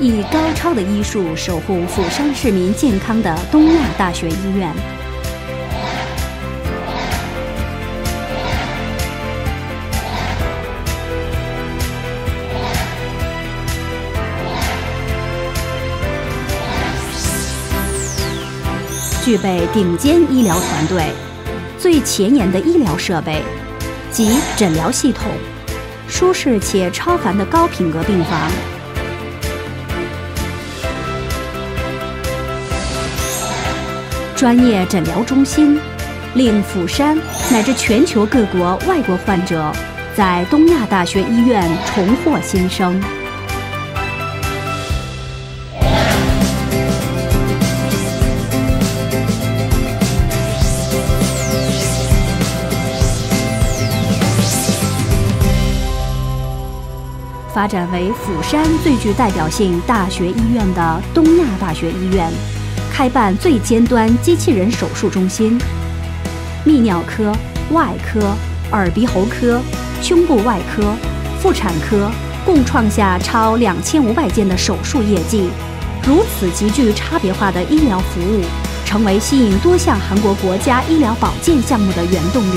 以高超的医术守护釜山市民健康的东亚大学医院。具备顶尖医疗团队、最前沿的医疗设备及诊疗系统，舒适且超凡的高品格病房。专业诊疗中心，令釜山乃至全球各国外国患者在东亚大学医院重获新生。发展为釜山最具代表性大学医院的东亚大学医院，开办最尖端机器人手术中心，泌尿科、外科、耳鼻喉科、胸部外科、妇产科共创下超2500件的手术业绩。如此极具差别化的医疗服务，成为吸引多项韩国国家医疗保健项目的原动力。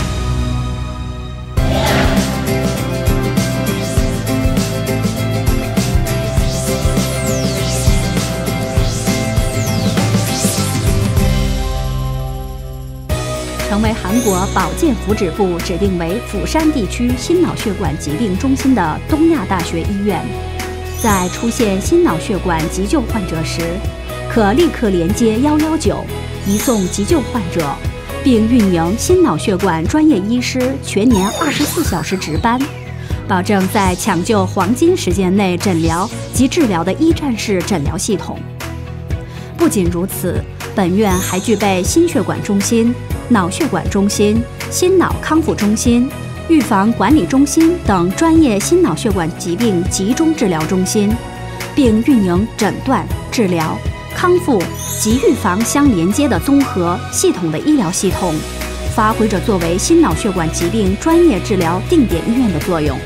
成为韩国保健福祉部指定为釜山地区心脑血管疾病中心的东亚大学医院，在出现心脑血管急救患者时，可立刻连接119，移送急救患者，并运营心脑血管专业医师全年24小时值班，保证在抢救黄金时间内诊疗及治疗的一站式诊疗系统。不仅如此，本院还具备心血管中心、脑血管中心、心脑康复中心、预防管理中心等专业心脑血管疾病集中治疗中心，并运营诊断、治疗、康复及预防相连接的综合系统的医疗系统，发挥着作为心脑血管疾病专业治疗定点医院的作用。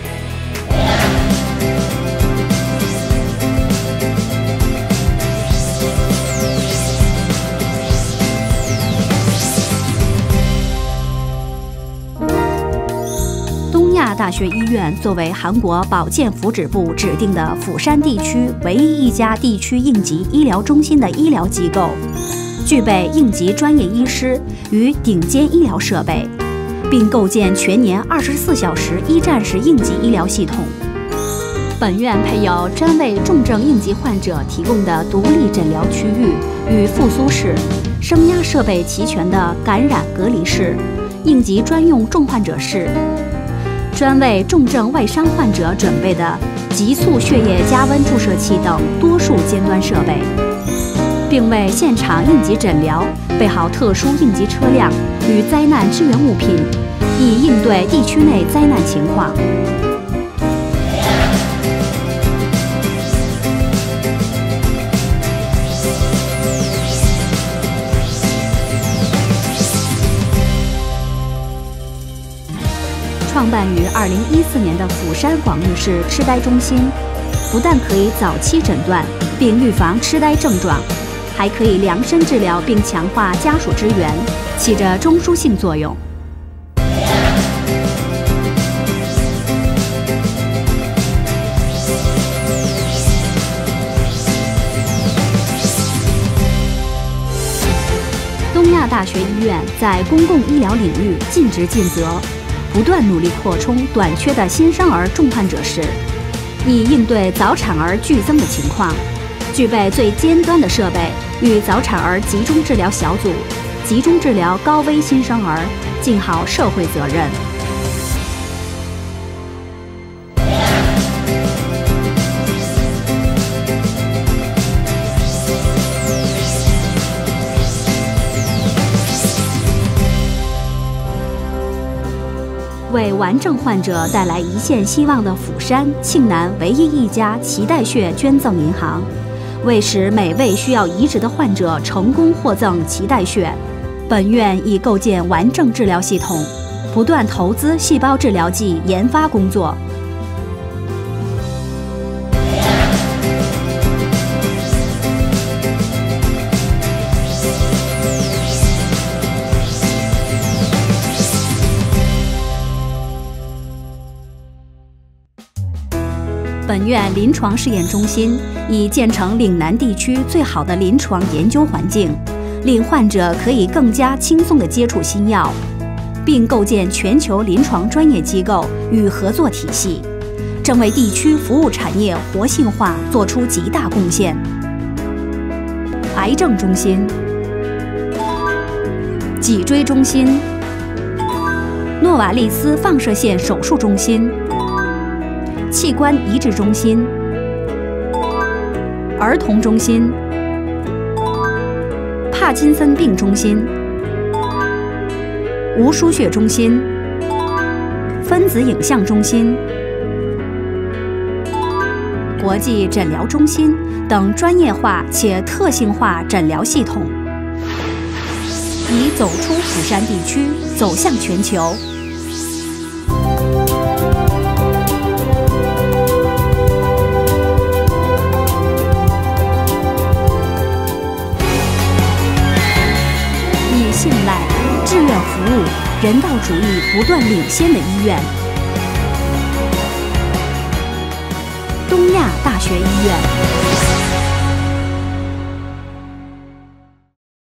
东亚大学医院作为韩国保健福祉部指定的釜山地区唯一一家地区应急医疗中心的医疗机构，具备应急专业医师与顶尖医疗设备，并构建全年24小时一站式应急医疗系统。本院配有专为重症应急患者提供的独立诊疗区域与复苏室，升压设备齐全的感染隔离室、应急专用重患者室，专为重症外伤患者准备的急速血液加温注射器等多数尖端设备，并为现场应急诊疗备好特殊应急车辆与灾难支援物品，以应对地区内灾难情况。创办于2014年的釜山广域市痴呆中心，不但可以早期诊断并预防痴呆症状，还可以量身治疗并强化家属支援，起着中枢性作用。东亚大学医院在公共医疗领域尽职尽责，不断努力扩充短缺的新生儿重患者室，以应对早产儿剧增的情况，具备最尖端的设备与早产儿集中治疗小组，集中治疗高危新生儿，尽好社会责任。为完症患者带来一线希望的釜山、庆南唯一一家脐带血捐赠银行，为使每位需要移植的患者成功获赠脐带血，本院已构建完整治疗系统，不断投资细胞治疗剂研发工作。 本院临床试验中心已建成岭南地区最好的临床研究环境，令患者可以更加轻松地接触新药，并构建全球临床专业机构与合作体系，正为地区服务产业活性化作出极大贡献。癌症中心、脊椎中心、诺瓦利斯放射线手术中心、器官移植中心、儿童中心、帕金森病中心、无输血中心、分子影像中心、国际诊疗中心等专业化且特性化诊疗系统，已走出釜山地区，走向全球。以信赖、志愿服务、人道主义不断领先的医院——东亚大学医院。